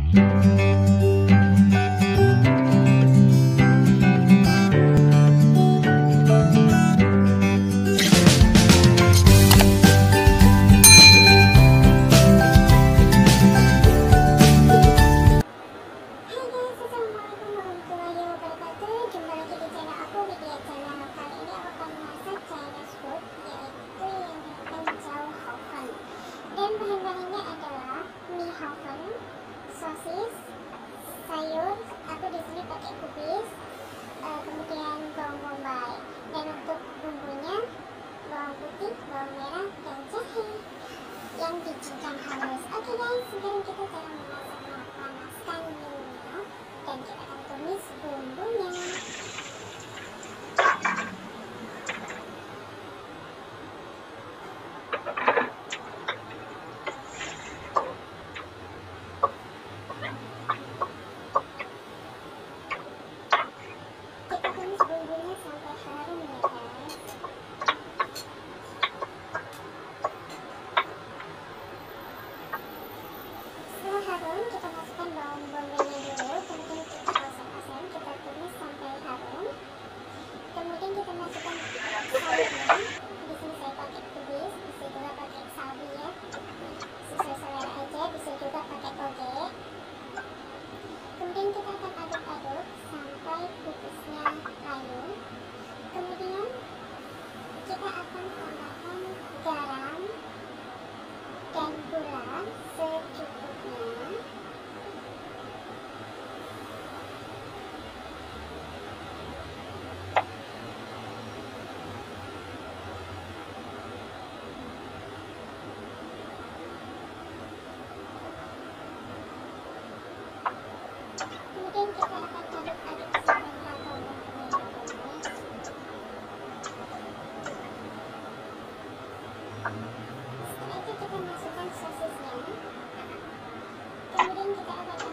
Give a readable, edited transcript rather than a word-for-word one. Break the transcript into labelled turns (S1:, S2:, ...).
S1: Dan bahan-bahannya adalah mie Hoven, sosis, sayur, aku di sini pakai kubis, kemudian bawang bombay. Dan untuk bumbunya bawang putih, bawang merah, dan jahe yang dicincang halus. Oke guys, sekarang kita cara memasaknya. Panaskan minyak dan kita akan tumis bumbunya. Sampai harum ya guys. Setelah harum, kita masukkan bawang bombaynya dulu, kemudian kita oseng-oseng, kita tumis sampai harum. Kemudian kita masukkan sayurnya. Di sini saya pakai kubis, bisa juga pakai sawi ya, sesuai selera aja, bisa juga pakai toge. Kemudian kita akan aduk-aduk sampai kubisnya layu. Kemudian kita akan tambahkan garam dan gula secukupnya. Kemudian kita akan aduk-aduk sampai rata bumbunya guys. Setelah itu kita masukkan sosisnya. Kemudian kita akan